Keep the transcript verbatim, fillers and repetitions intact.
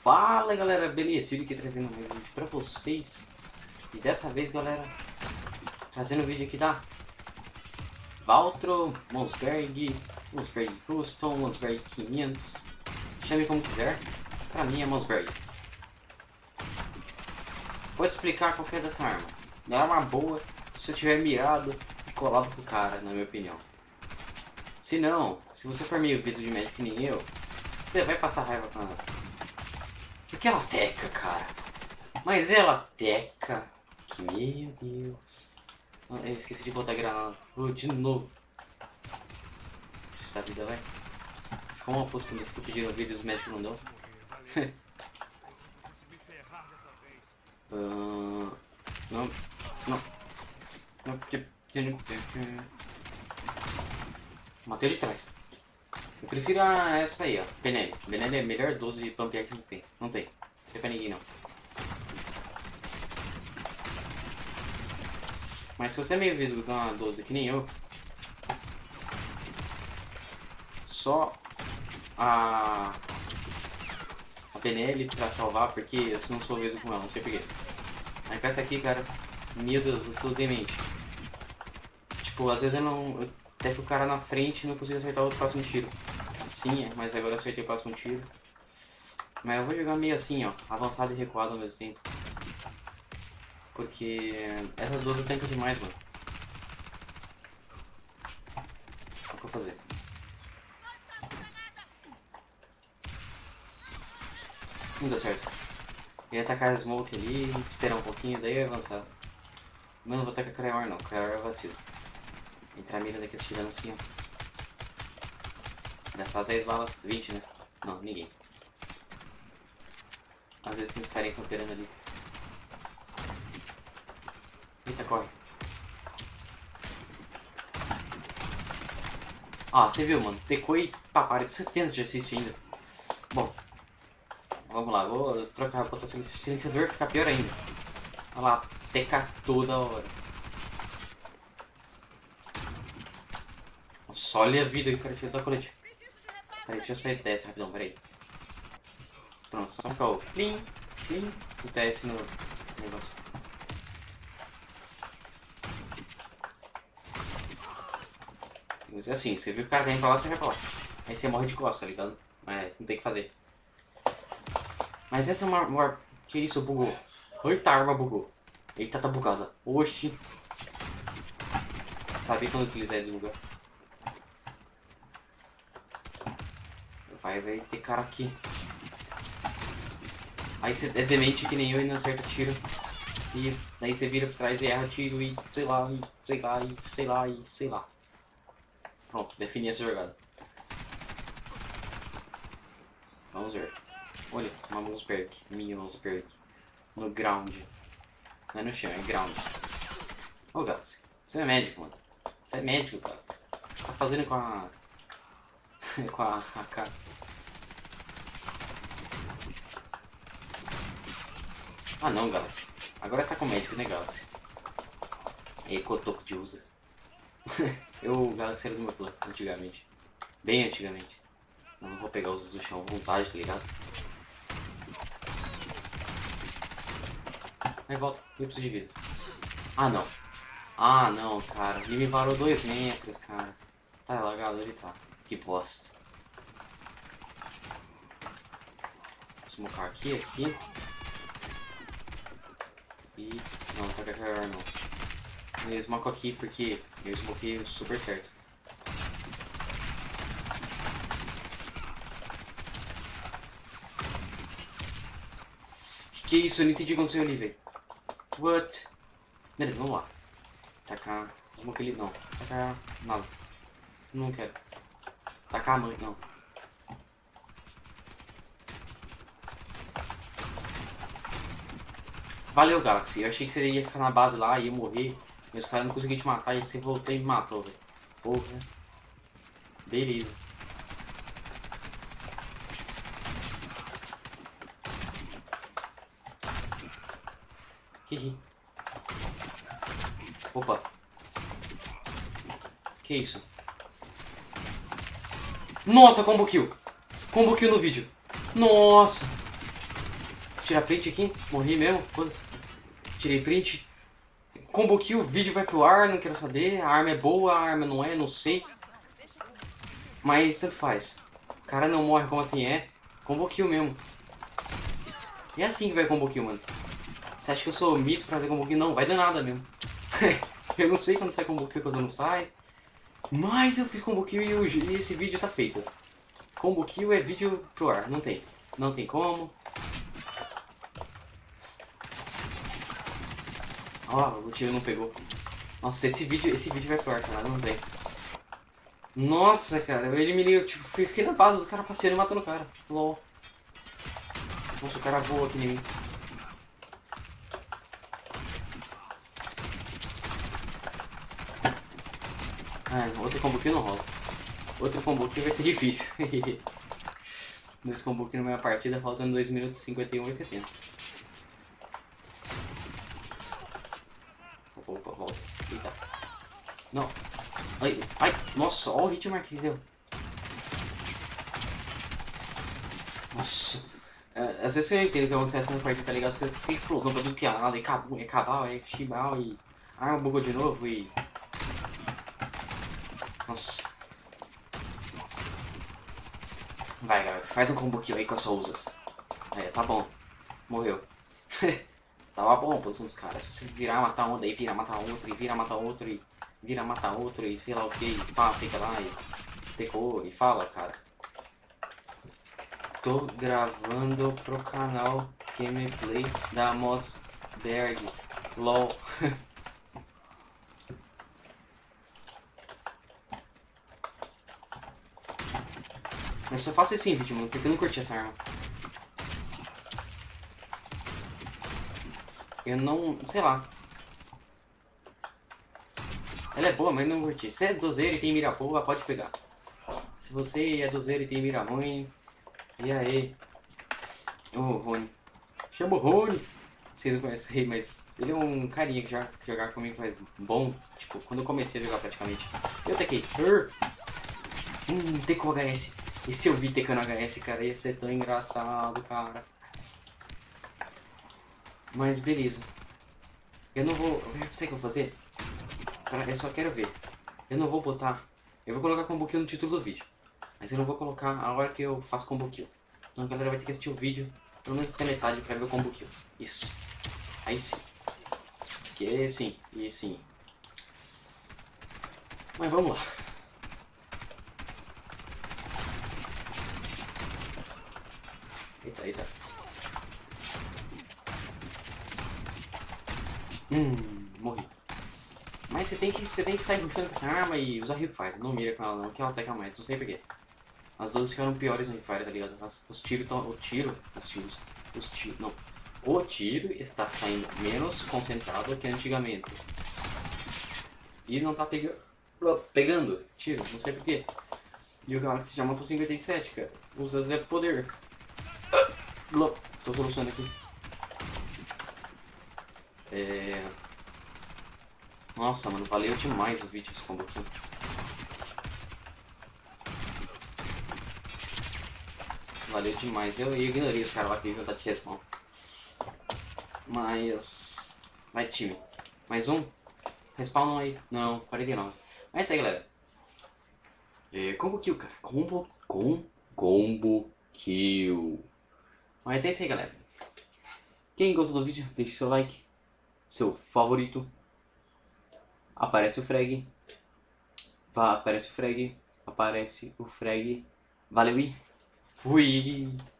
Fala galera, beleza? Vídeo aqui trazendo mais um vídeo pra vocês. E dessa vez, galera, trazendo um vídeo aqui da Valtro, Mossberg, Mossberg Custom, Mossberg quinhentos. Chame como quiser, pra mim é Mossberg. Vou explicar qual que é dessa arma. Ela é uma boa se você tiver mirado e colado pro cara, na minha opinião. Se não, se você for meio viso de médico que nem eu, você vai passar raiva com ela. Porque ela teca, cara. Mas ela teca. Que meu Deus. Eu esqueci de botar granada. Oh, de novo. Deixa a vida, vai. Ficou uma puta quando eu fico pedindo vídeo e os médicos não dão. uh, não. Não. Não. Matei de trás. Eu prefiro a, essa aí, ó. Benelli. Benelli é a melhor doze de pump action que tem. Não tem. Não tem pra ninguém, não. Mas se você é meio visto com uma doze que nem eu, só a, a Benelli pra salvar, porque eu não sou visto com ela, não sei porquê. Aí com essa aqui, cara, meu Deus, eu sou demente. Tipo, às vezes eu não... Eu até que o cara na frente não consigo acertar o próximo tiro. Assim, é, mas agora eu acertei o próximo tiro. Mas eu vou jogar meio assim, ó, avançado e recuado ao mesmo tempo. Porque essa doze tanca demais, mano. O que eu vou fazer? Não deu certo. Eu ia atacar a smoke ali, esperar um pouquinho, daí eu ia avançar. Mas não vou atacar a Crayor não, Crayor é vacilo. Entrar a mira daqui atirando assim, ó. Dessas dez balas, vinte, né? Não, ninguém. Às vezes tem uns carinha camperando ali. Eita, corre. Ah, você viu, mano? Tecou e papai, você tem de assistir ainda. Bom, vamos lá, vou trocar, botar o silenciador, ficar pior ainda. Olha lá, teca toda hora. Nossa, olha a vida que o cara tirou da colete. Peraí, deixa eu sair do T S rapidão, peraí. Pronto, só ficar o plim, plim, o T S no negócio. Tem que ser assim, você viu que o cara vem pra lá, você vai pra lá. Aí você morre de costas, tá ligado? Mas não tem o que fazer. Mas essa é uma... uma... Que isso, bugou? Eita, a arma bugou. Eita, tá bugada. Oxi. Sabia quando utilizar e desbugar. Vai, vai ter cara aqui. Aí você é demente que nem eu e não acerta tiro. E daí você vira pra trás e erra tiro e sei lá, e sei lá, e sei lá, e sei lá. Pronto, defini essa jogada. Vamos ver. Olha, uma Mossberg. Minha Mossberg. No ground. Não é no chão, é ground. Ô, oh, Galaxy. Você é médico, mano. Você é médico, Galaxy. O que você tá fazendo com a... com a A K? Ah não, Galaxy. Agora tá com médico, né, Galaxy? E Cotoco de usas. Eu, o Galaxy era do meu plano, antigamente. Bem antigamente. Eu não vou pegar os do chão à vontade, tá ligado? Aí volta, eu preciso de vida. Ah não. Ah não, cara. Ele me parou dois metros, cara. Tá lagado, ele tá. Que bosta. Vou smocar aqui, aqui. E... não, não tá com a Crayor não. Eu smoco aqui porque eu smokei super certo. Que que é isso? Eu não entendi o que aconteceu ali, velho. What? Beleza, vamos lá. Tacar... Smoke ele... não. Tacar... nada. Não quero. Tacar a mãe, não. Valeu, Galaxy. Eu achei que você ia ficar na base lá e ia morrer. Mas os caras não conseguiram te matar e você voltou e me matou, velho. Porra. Beleza. Hihi. Opa. Que isso? Nossa, combo kill. Combo kill no vídeo. Nossa. Tirar print aqui. Morri mesmo. Foda-se. Tirei print. Combo kill, o vídeo vai pro ar, não quero saber. A arma é boa, a arma não é, não sei. Mas tanto faz. O cara não morre, como assim é? Combo kill mesmo. E é assim que vai combo kill, mano. Você acha que eu sou mito pra fazer combo kill? Não, vai dar nada mesmo. Eu não sei quando sai combo kill, quando não sai. Mas eu fiz combo kill e, o, e esse vídeo tá feito. Combo kill é vídeo pro ar, não tem. Não tem como. Ó, oh, o tiro não pegou. Nossa, esse vídeo, esse vídeo vai pro ar, cara, não tem. Nossa, cara, eu eliminei, eu tipo, fiquei na base, os caras passeando e matando o cara. Lol. Nossa, o cara voa aqui em mim. Ah, outro combo kill não rola. Outro combo kill vai ser difícil. Dois combo kill na minha partida, faltando dois minutos e cinquenta e um vai ser tenso. Opa, volta. Eita. Não. Ai, ai, nossa, olha o hitmark que deu. Nossa. É, às vezes eu entendo o que acontece na partida, tá ligado? Você tem explosão pra tudo que é nada, e acabou, e acabar, e chibal, e... Ah, bugou de novo, e... Nossa. Vai, galera, faz um combo kill aí com as sousas. É, tá bom. Morreu. Tava bom a posição dos caras. Se você virar, matar um, daí vira, matar outro, e vira, matar outro, e vira, matar outro, e sei lá o que, e pá, fica lá, e tecou, e fala, cara. Tô gravando pro canal gameplay da Mossberg. LOL. Eu só faço isso em vídeo, mano, porque eu não curti essa arma. Eu não... sei lá. Ela é boa, mas não curti. Se é dozeiro e tem mira boa, pode pegar. Se você é dozeiro e tem mira ruim... E aí? Ô, oh, Rony. Chama o Rony. Vocês não conhecem, mas ele é um carinha que já jogar comigo faz bom. Tipo, quando eu comecei a jogar praticamente. Eu tequei. Hum, tecou H S. E se eu vi tecando H S, cara, ia ser tão engraçado, cara. Mas beleza. Eu não vou... Sabe o que eu vou fazer? Eu só quero ver. Eu não vou botar... Eu vou colocar combo kill no título do vídeo. Mas eu não vou colocar a hora que eu faço combo kill. Então a galera vai ter que assistir o vídeo, pelo menos até metade, pra ver o combo kill. Isso. Aí sim. Que sim. E sim. Mas vamos lá. Eita, eita. Hum, morri. Mas você tem que, você tem que sair rushando com essa arma e usar Hipfire. Não mira com ela não, que ela ataca mais, não sei porquê. As duas ficaram piores no Hipfire, tá ligado? As, os tiros estão... O tiro... Os tiros... Os tiros... Não. O tiro está saindo menos concentrado que antigamente. E não tá pegando... Pegando tiro, não sei porquê. E o Galaxy já matou cinquenta e sete, cara. Usa Zé Poder. Tô solucionando aqui. É... Nossa, mano, valeu demais o vídeo esse combo aqui. Valeu demais. Eu, eu ignorei os caras lá que iam estar de respawn. Mas... Vai, time. Mais um? Respawn aí. Não, quarenta e nove. Mas é isso aí, galera. É, combo kill, cara. Combo... Com... Combo kill. Mas é isso aí, galera. Quem gostou do vídeo, deixe seu like. Seu favorito. Aparece o frag. Vá, aparece o frag. Aparece o frag. Valeu e fui!